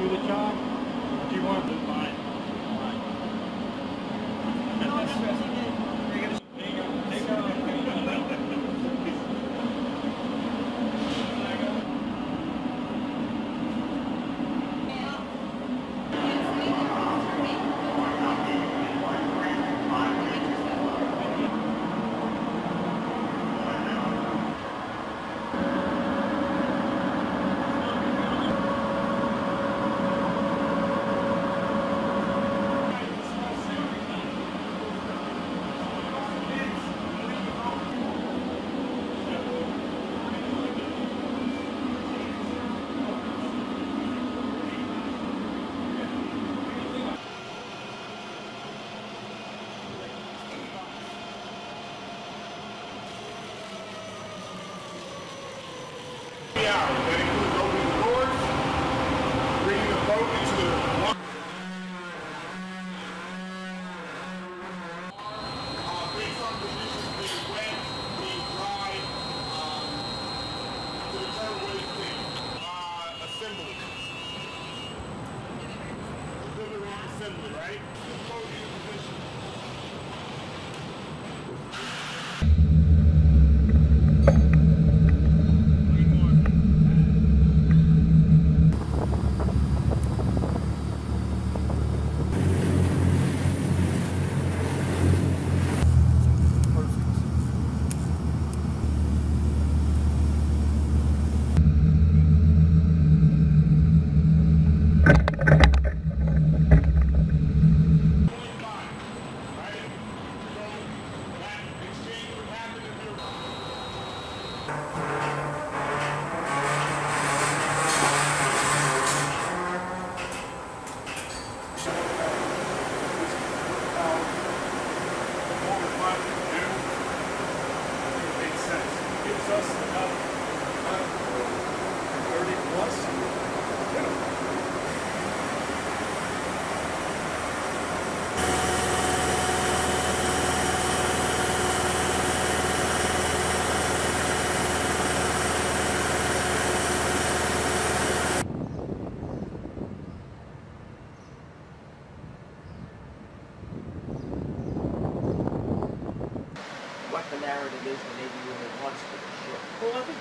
do the job? Do you want to do mine? That includes opening the doors, bringing the boat into the water. Based on conditions being wet, being dry, to determine what it's in. Assembly. Delivery and assembly, right? The boat in position. Gives us enough 30 plus. What the narrative is, and maybe when it wants to be short. Well, I think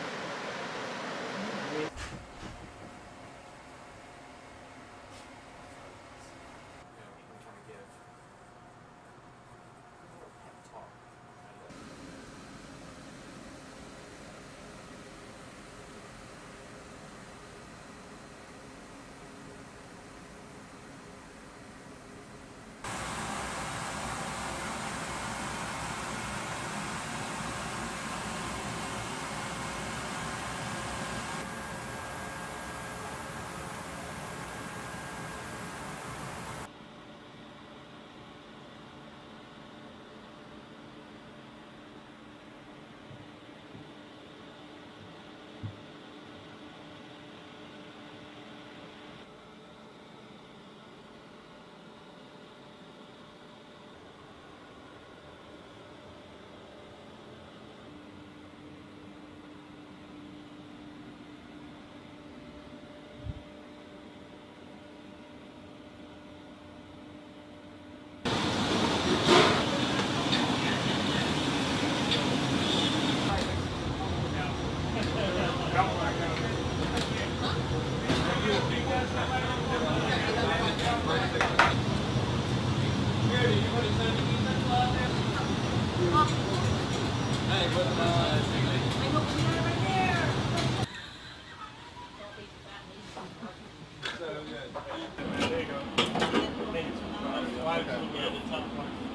There you go. Five people at a time.